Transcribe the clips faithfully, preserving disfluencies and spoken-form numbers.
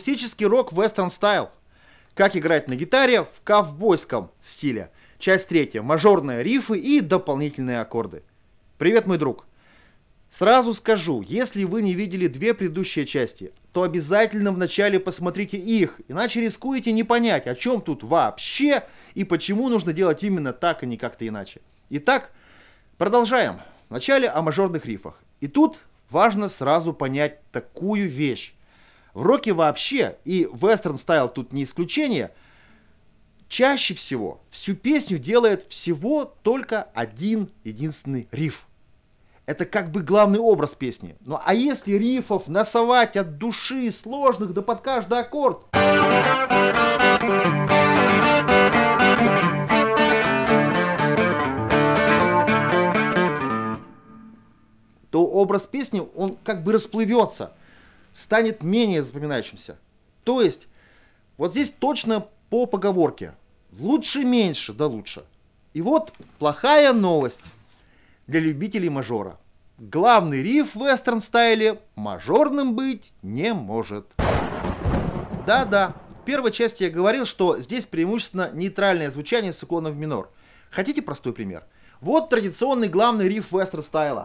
Акустический рок Western Style. Как играть на гитаре в ковбойском стиле. Часть третья. Мажорные рифы и дополнительные аккорды. Привет, мой друг. Сразу скажу, если вы не видели две предыдущие части, то обязательно вначале посмотрите их, иначе рискуете не понять, о чем тут вообще и почему нужно делать именно так, а не как-то иначе. Итак, продолжаем. Вначале о мажорных рифах. И тут важно сразу понять такую вещь. В роке вообще, и Western Style тут не исключение, чаще всего всю песню делает всего только один единственный риф. Это как бы главный образ песни. Ну а если рифов насовать от души, сложных, да под каждый аккорд, то образ песни, он как бы расплывется, станет менее запоминающимся. То есть, вот здесь точно по поговорке. Лучше меньше, да лучше. И вот плохая новость для любителей мажора. Главный риф в Western Style мажорным быть не может. Да-да, в первой части я говорил, что здесь преимущественно нейтральное звучание с уклоном в минор. Хотите простой пример? Вот традиционный главный риф Western Style.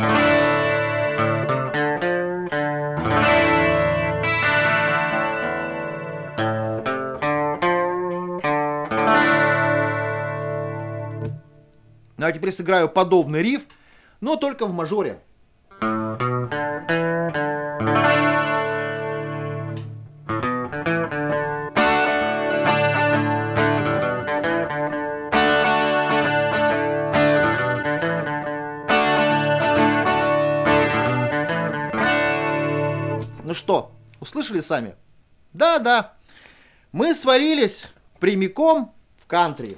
Ну а теперь сыграю подобный риф, но только в мажоре. Ну что, услышали сами? Да-да, мы свалились прямиком в кантри.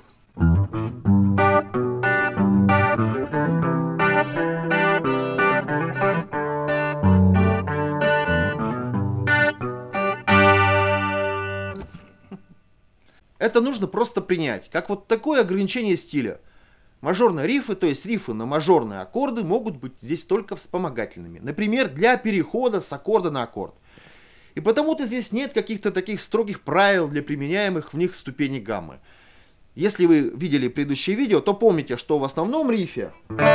Это нужно просто принять, как вот такое ограничение стиля. Мажорные рифы, то есть рифы на мажорные аккорды, могут быть здесь только вспомогательными. Например, для перехода с аккорда на аккорд. И потому-то здесь нет каких-то таких строгих правил для применяемых в них ступеней гаммы. Если вы видели предыдущее видео, то помните, что в основном рифе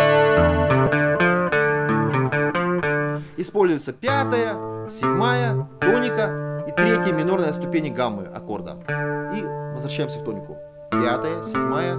используется пятая, седьмая, тоника и третья минорная ступени гаммы аккорда. И возвращаемся в тонику. Пятая, седьмая,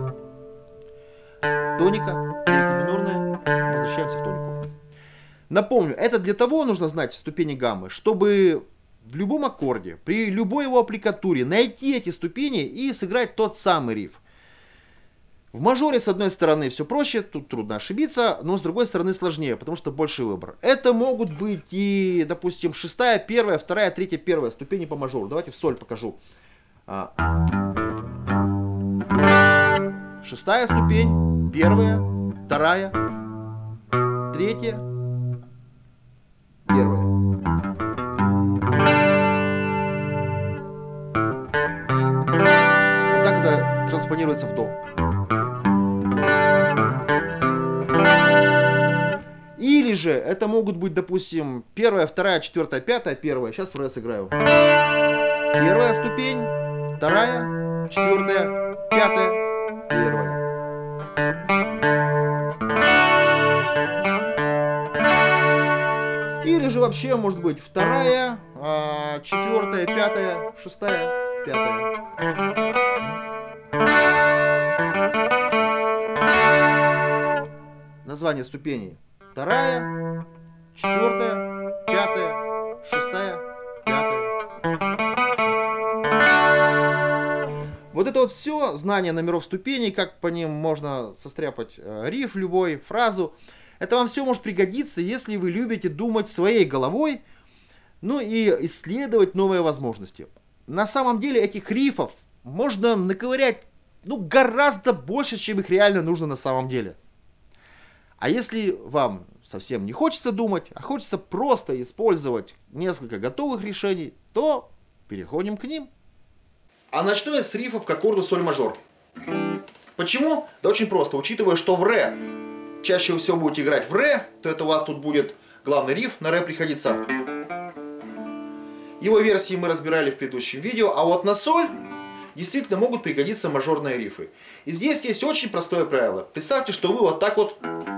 тоника, третья минорная, возвращаемся в тонику. Напомню, это для того нужно знать ступени гаммы, чтобы в любом аккорде, при любой его аппликатуре найти эти ступени и сыграть тот самый риф. В мажоре, с одной стороны, все проще, тут трудно ошибиться, но с другой стороны сложнее, потому что больше выбор. Это могут быть и, допустим, шестая, первая, вторая, третья, первая ступени по мажору. Давайте в соль покажу. Шестая ступень, первая, вторая, третья, первая. Вот так это транспонируется в до. Или же это могут быть, допустим, первая, вторая, четвертая, пятая, первая. Сейчас в ре сыграю. Первая ступень, вторая, четвертая, пятая, первая. Или же вообще может быть вторая, четвертая, пятая, шестая, пятая. Название ступеней. Вторая, четвертая, пятая, шестая, пятая. Вот это вот все, знание номеров ступеней, как по ним можно состряпать риф любой, фразу. Это вам все может пригодиться, если вы любите думать своей головой, ну и исследовать новые возможности. На самом деле этих рифов можно наковырять ну, гораздо больше, чем их реально нужно на самом деле. А если вам совсем не хочется думать, а хочется просто использовать несколько готовых решений, то переходим к ним. А начну я с рифов к аккорду соль мажор. Почему? Да очень просто. Учитывая, что в ре чаще всего будете играть в ре, то это у вас тут будет главный риф, на ре приходится. Его версии мы разбирали в предыдущем видео, а вот на соль действительно могут пригодиться мажорные рифы. И здесь есть очень простое правило. Представьте, что вы вот так вот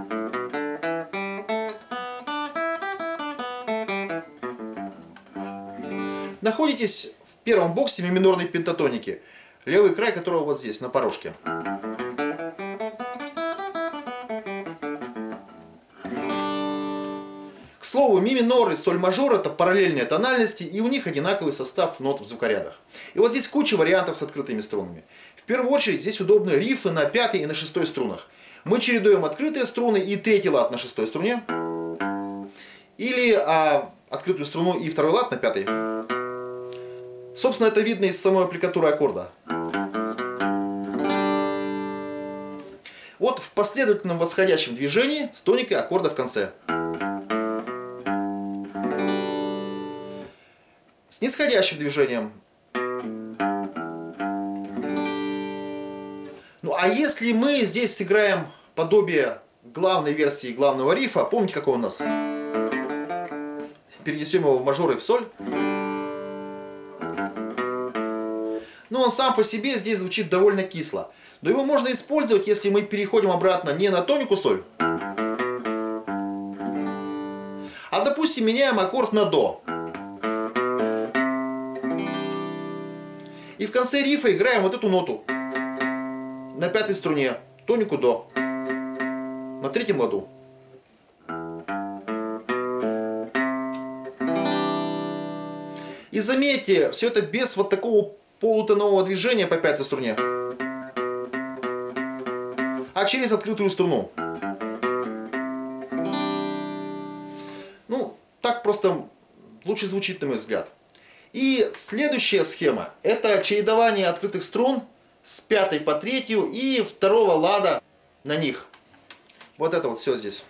находитесь в первом боксе ми минорной пентатоники, левый край которого вот здесь, на порожке. К слову, ми минор и соль мажор — это параллельные тональности, и у них одинаковый состав нот в звукорядах. И вот здесь куча вариантов с открытыми струнами. В первую очередь здесь удобны рифы на пятой и на шестой струнах. Мы чередуем открытые струны и третий лад на шестой струне, или а, открытую струну и второй лад на пятой. Собственно, это видно из самой аппликатуры аккорда. Вот в последовательном восходящем движении с тоникой аккорда в конце. С нисходящим движением. Ну а если мы здесь сыграем подобие главной версии главного рифа, помните, какой у нас? Перенесем его в мажор и в соль. Но он сам по себе здесь звучит довольно кисло. Но его можно использовать, если мы переходим обратно не на тонику соль, а, допустим, меняем аккорд на до. И в конце рифа играем вот эту ноту на пятой струне, тонику до, на третьем ладу. И заметьте, все это без вот такого полутонового движения по пятой струне, а через открытую струну. Ну, так просто лучше звучит, на мой взгляд. И следующая схема — это чередование открытых струн с пятой по третью и второго лада на них. Вот это вот все здесь.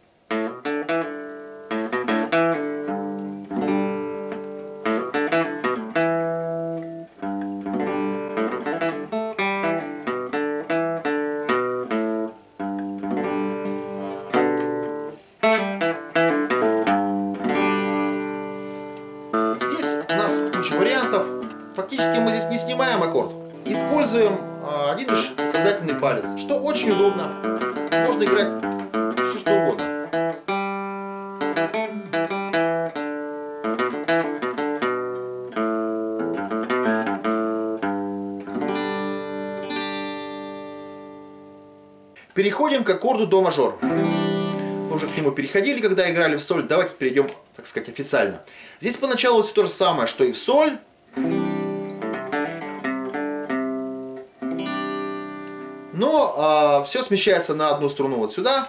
Вариантов. Фактически мы здесь не снимаем аккорд, используем а, один лишь указательный палец, что очень удобно. Можно играть все что угодно. Переходим к аккорду до мажор. Мы уже к нему переходили, когда играли в соль. Давайте перейдем, так сказать, официально. Здесь поначалу все то же самое, что и в соль. Но а, все смещается на одну струну вот сюда.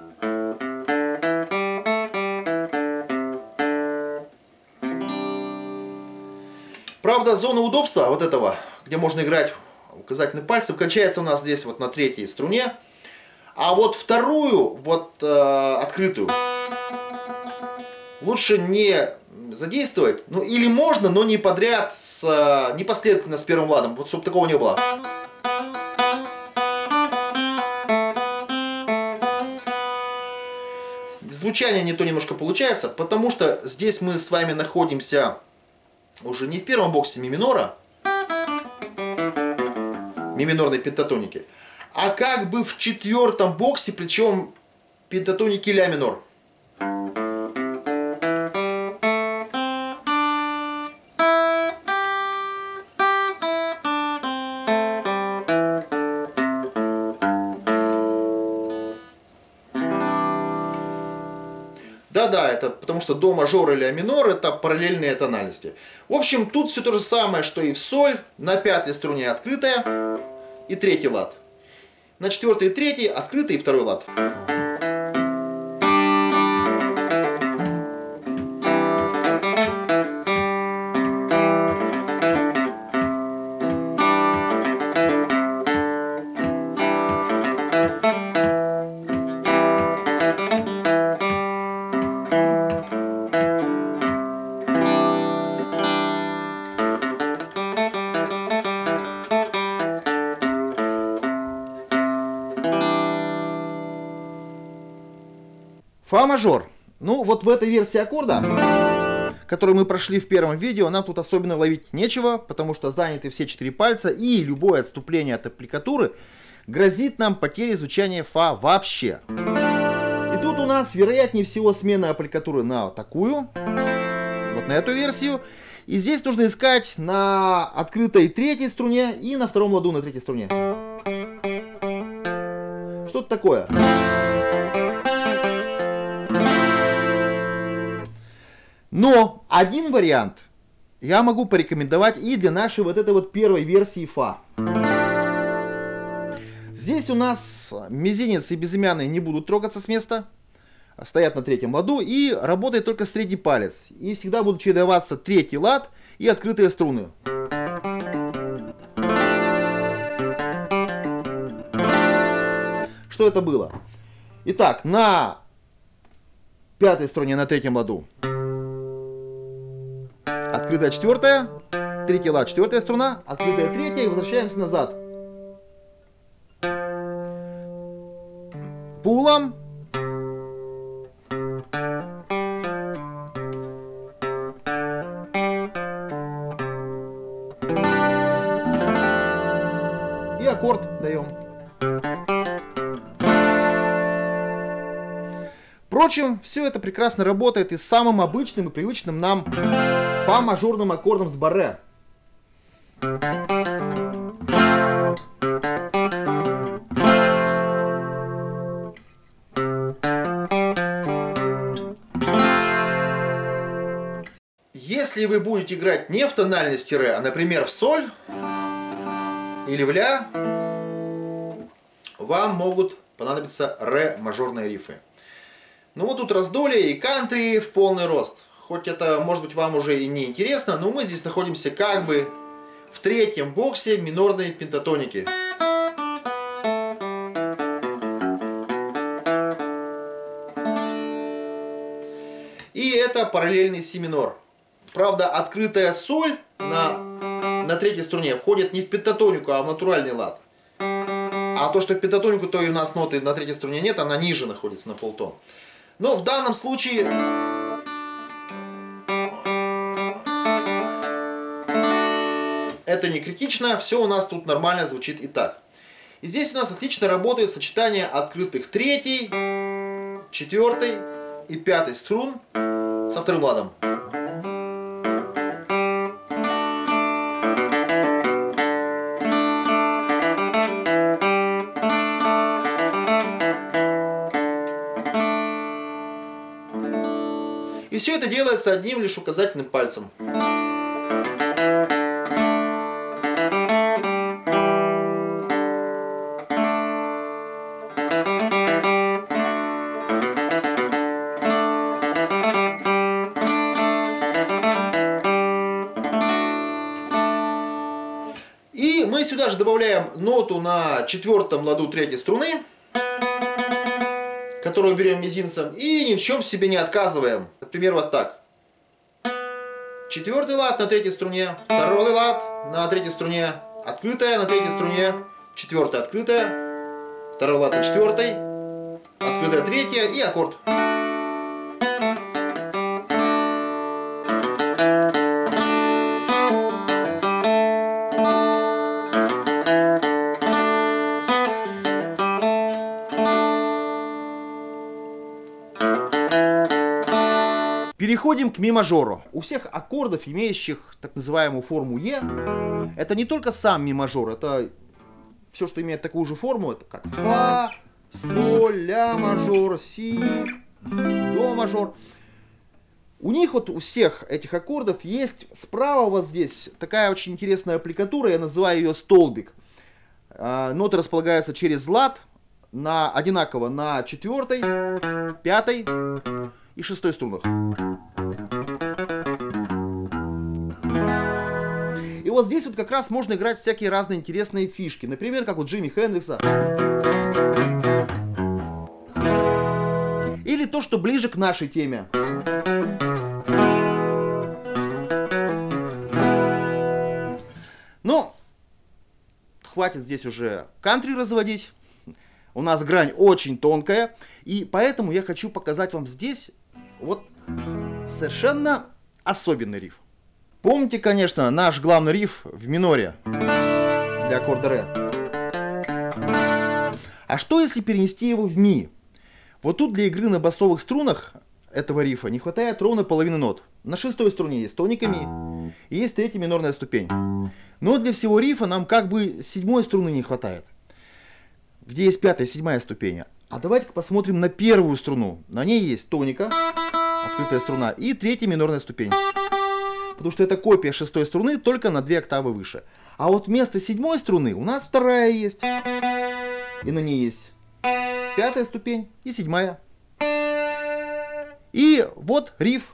Правда, зона удобства вот этого, где можно играть указательным пальцем, кончается у нас здесь вот на третьей струне. А вот вторую, вот э, открытую, лучше не задействовать. Ну или можно, но не подряд, с, э, непоследовательно с первым ладом. Вот чтобы такого не было. Звучание не то немножко получается, потому что здесь мы с вами находимся уже не в первом боксе ми минора, ми минорной пентатоники, а как бы в четвертом боксе, причем пентатоники ля минор. Да-да, это потому что до мажор и ля минор — это параллельные тональности. В общем, тут все то же самое, что и в соль. На пятой струне открытая и третий лад. На четвертой и третьей открытый и второй лад. Фа мажор. Ну, вот в этой версии аккорда, который мы прошли в первом видео, нам тут особенно ловить нечего, потому что заняты все четыре пальца, и любое отступление от аппликатуры грозит нам потерей звучания фа вообще. И тут у нас, вероятнее всего, смена аппликатуры на такую, вот на эту версию. И здесь нужно искать на открытой третьей струне и на втором ладу на третьей струне. Что-то такое. Но один вариант я могу порекомендовать и для нашей вот этой вот первой версии фа. Здесь у нас мизинец и безымянный не будут трогаться с места, стоят на третьем ладу и работает только средний палец. И всегда будут чередоваться третий лад и открытые струны. Что это было? Итак, на пятой струне на третьем ладу открытая четвертая, третий лад, четвертая струна, открытая третья, и возвращаемся назад. Пулом. И аккорд даем. Впрочем, все это прекрасно работает и с самым обычным и привычным нам фа мажорным аккордом с барре. Если вы будете играть не в тональности ре, а, например, в соль или в ля, вам могут понадобиться ре мажорные рифы. Ну вот тут раздолье и кантри в полный рост. Хоть это, может быть, вам уже и не интересно, но мы здесь находимся как бы в третьем боксе минорной пентатоники. И это параллельный си минор. Правда, открытая соль на, на третьей струне входит не в пентатонику, а в натуральный лад. А то, что в пентатонику, то и у нас ноты на третьей струне нет, она ниже находится на полтон. Но в данном случае это не критично, все у нас тут нормально звучит и так. И здесь у нас отлично работает сочетание открытых третьей, четвертой и пятой струн со вторым ладом. И все это делается одним лишь указательным пальцем. И мы сюда же добавляем ноту на четвертом ладу третьей струны, которую берем мизинцем, и ни в чем себе не отказываем. Например, вот так. Четвертый лад на третьей струне, второй лад на третьей струне, открытая на третьей струне, четвертая открытая, второй лад на четвертой, открытая третья и аккорд. Переходим к ми мажору. У всех аккордов, имеющих так называемую форму Е, это не только сам ми мажор, это все, что имеет такую же форму, это как фа, соль, ля мажор, си, до мажор. У них вот у всех этих аккордов есть справа вот здесь такая очень интересная аппликатура, я называю ее столбик. Ноты располагаются через лад на, одинаково на четвертой, пятой и шестой струнах. И вот здесь вот как раз можно играть всякие разные интересные фишки. Например, как у Джимми Хендрикса. Или то, что ближе к нашей теме. Но хватит здесь уже кантри разводить. У нас грань очень тонкая. И поэтому я хочу показать вам здесь вот совершенно особенный риф. Помните, конечно, наш главный риф в миноре для аккорда ре. А что если перенести его в ми? Вот тут для игры на басовых струнах этого рифа не хватает ровно половины нот. На шестой струне есть тоника ми и есть третья минорная ступень. Но для всего рифа нам как бы седьмой струны не хватает, где есть пятая и седьмая ступень. А давайте-ка посмотрим на первую струну. На ней есть тоника, открытая струна, и третья минорная ступень. Потому что это копия шестой струны, только на две октавы выше. А вот вместо седьмой струны у нас вторая есть. И на ней есть пятая ступень и седьмая. И вот риф.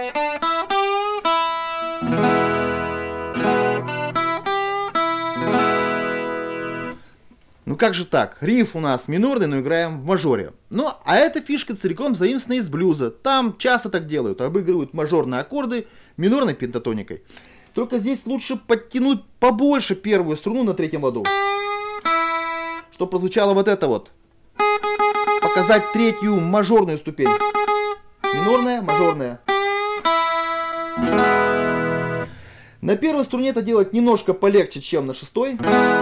Ну как же так? Риф у нас минорный, но играем в мажоре. Ну, а эта фишка целиком заимствована из блюза. Там часто так делают. Обыгрывают мажорные аккорды минорной пентатоникой. Только здесь лучше подтянуть побольше первую струну на третьем ладу. Чтобы прозвучало вот это вот. Показать третью мажорную ступень. Минорная, мажорная. На первой струне это делать немножко полегче, чем на шестой.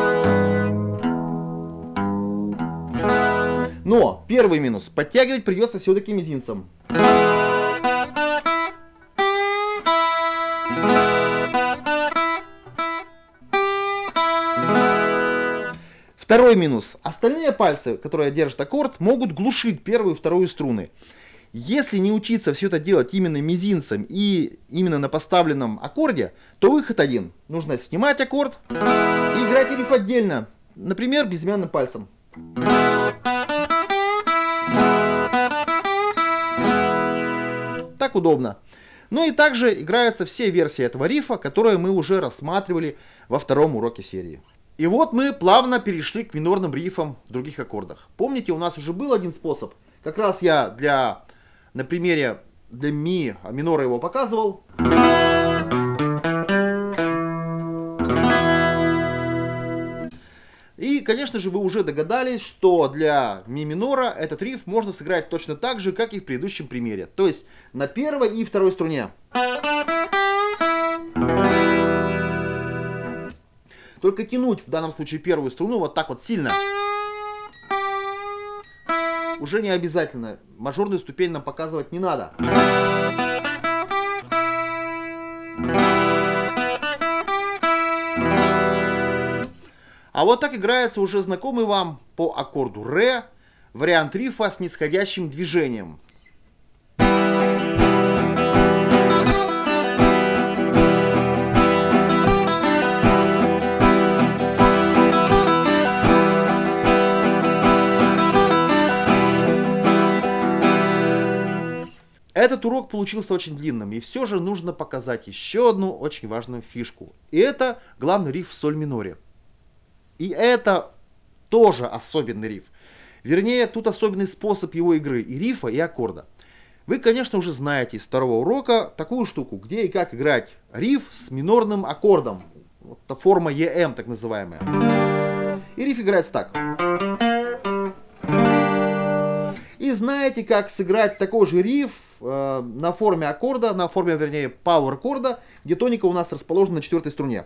Но первый минус. Подтягивать придется все-таки мизинцем. Второй минус. Остальные пальцы, которые держат аккорд, могут глушить первую и вторую струны. Если не учиться все это делать именно мизинцем и именно на поставленном аккорде, то выход один. Нужно снимать аккорд и играть риф отдельно. Например, безымянным пальцем. Так удобно. Ну и также играются все версии этого рифа, которые мы уже рассматривали во втором уроке серии. И вот мы плавно перешли к минорным рифам в других аккордах. Помните, у нас уже был один способ. Как раз я для, на примере для ми минора его показывал. И, конечно же, вы уже догадались, что для ми минора этот риф можно сыграть точно так же, как и в предыдущем примере. То есть на первой и второй струне. Только тянуть в данном случае первую струну вот так вот сильно уже не обязательно. Мажорную ступень нам показывать не надо. А вот так играется уже знакомый вам по аккорду ре вариант рифа с нисходящим движением. Этот урок получился очень длинным, и все же нужно показать еще одну очень важную фишку. И это главный риф в соль миноре. И это тоже особенный риф. Вернее, тут особенный способ его игры и рифа, и аккорда. Вы, конечно, уже знаете из второго урока такую штуку, где и как играть риф с минорным аккордом. Вот эта форма и эм, так называемая. И риф играется так. И знаете, как сыграть такой же риф э, на форме аккорда, на форме, вернее, power аккорда, где тоника у нас расположена на четвертой струне.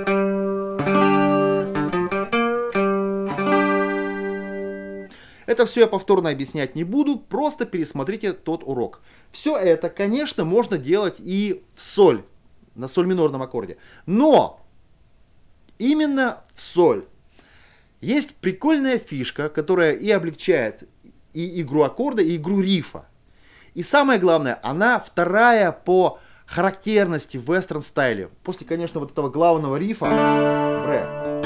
Это все я повторно объяснять не буду, просто пересмотрите тот урок. Все это, конечно, можно делать и в соль, на соль минорном аккорде. Но именно в соль. Есть прикольная фишка, которая и облегчает и игру аккорда, и игру рифа. И самое главное, она вторая по характерности в вестерн стайле. После, конечно, вот этого главного рифа в ре.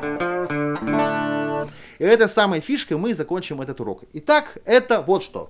И этой самой фишкой мы закончим этот урок. Итак, это вот что.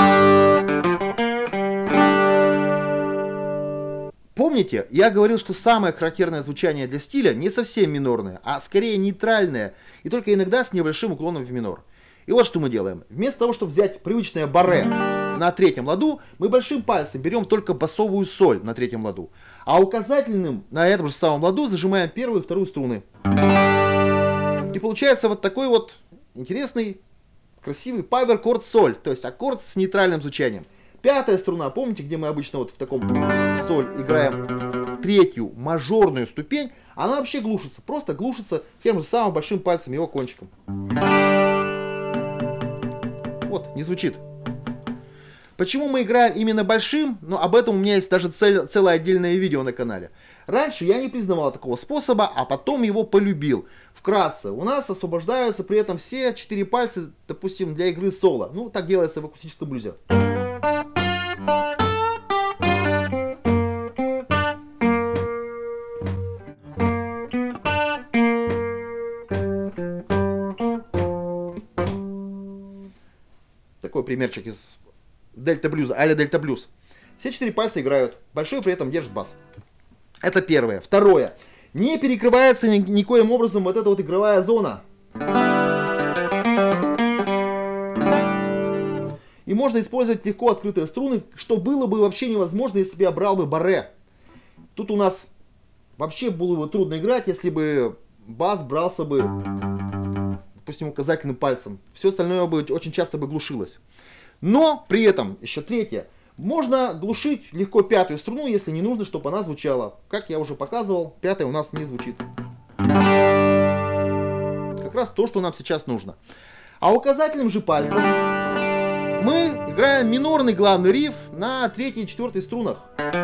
Помните, я говорил, что самое характерное звучание для стиля не совсем минорное, а скорее нейтральное, и только иногда с небольшим уклоном в минор. И вот что мы делаем. Вместо того, чтобы взять привычное баре на третьем ладу, мы большим пальцем берем только басовую соль на третьем ладу. А указательным на этом же самом ладу зажимаем первую и вторую струны. И получается вот такой вот интересный, красивый power chord соль. То есть аккорд с нейтральным звучанием. Пятая струна, помните, где мы обычно вот в таком соль играем третью мажорную ступень, она вообще глушится, просто глушится тем же самым большим пальцем, его кончиком. Вот, не звучит. Почему мы играем именно большим? Ну, об этом у меня есть даже цель, целое отдельное видео на канале. Раньше я не признавал такого способа, а потом его полюбил. Вкратце, у нас освобождаются при этом все четыре пальца, допустим, для игры соло. Ну, так делается в акустическом блюзе. Такой примерчик из дельта блюза, а-ля дельта блюз. Все четыре пальца играют, большой при этом держит бас. Это первое. Второе. Не перекрывается ни, никоим образом вот эта вот игровая зона. И можно использовать легко открытые струны, что было бы вообще невозможно, если бы я брал бы барре. Тут у нас вообще было бы трудно играть, если бы бас брался бы, допустим, указательным пальцем. Все остальное бы очень часто бы глушилось. Но при этом, еще третье, можно глушить легко пятую струну, если не нужно, чтобы она звучала. Как я уже показывал, пятая у нас не звучит. Как раз то, что нам сейчас нужно. А указательным же пальцем мы играем минорный главный риф на третьей и четвертой струнах.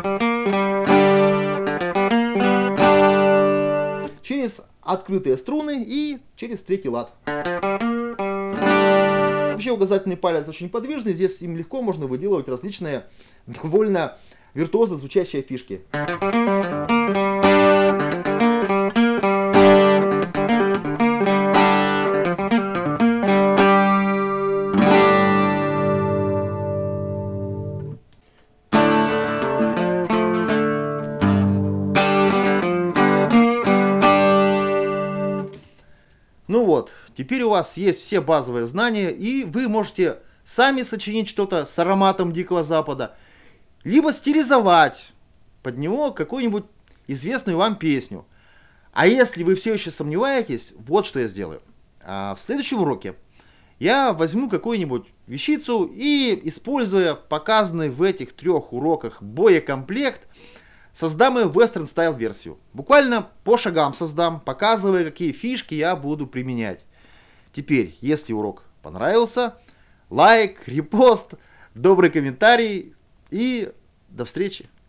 Через открытые струны и через третий лад. Вообще указательный палец очень подвижный, здесь им легко можно выделывать различные довольно виртуозно звучащие фишки. Ну вот, теперь у вас есть все базовые знания, и вы можете сами сочинить что-то с ароматом Дикого Запада, либо стилизовать под него какую-нибудь известную вам песню. А если вы все еще сомневаетесь, вот что я сделаю. А в следующем уроке я возьму какую-нибудь вещицу и, используя показанный в этих трех уроках боекомплект, создам ее вестерн стайл версию. Буквально по шагам создам, показывая, какие фишки я буду применять. Теперь, если урок понравился, лайк, репост, добрый комментарий и до встречи.